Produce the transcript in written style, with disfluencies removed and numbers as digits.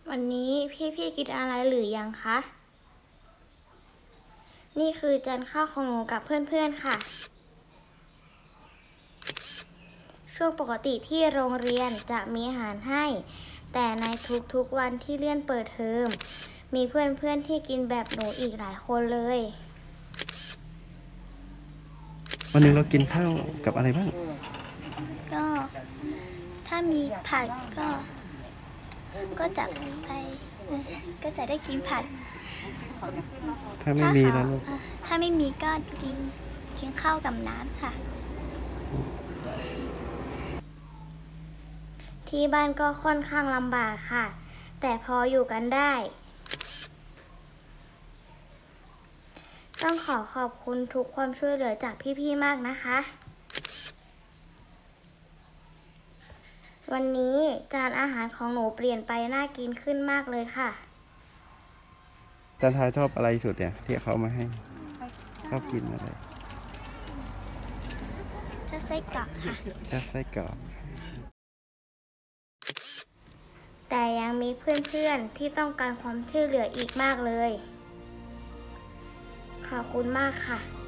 วันนี้พี่กินอะไรหรือยังคะ นี่คือจานข้าวของหนูกับเพื่อนๆค่ะ ช่วงปกติที่โรงเรียนจะมีอาหารให้ แต่ในทุกๆวันที่เลื่อนเปิดเทอมมีเพื่อนๆที่กินแบบหนูอีกหลายคนเลยวันหนึ่งเรากินข้าวกับอะไรบ้างก็ถ้ามีผักก็จะไปก็จะได้กินผัดถ้าไม่มีแล้วลูกถ้าไม่มีก็กินข้าวกับน้ำค่ะ ที่บ้านก็ค่อนข้างลำบากค่ะ แต่พออยู่กันได้ ต้องขอบคุณทุกความช่วยเหลือจากพี่ๆมากนะคะ วันนี้จานอาหารของหนูเปลี่ยนไปน่ากินขึ้นมากเลยค่ะจันทายชอบอะไรสุดเนี่ยที่เขามาให้ชอบกินอะไรชอบไส้กรอกค่ะชอบไส้กรอกแต่ยังมีเพื่อนๆที่ต้องการความช่วยเหลืออีกมากเลย ขอบคุณมากค่ะ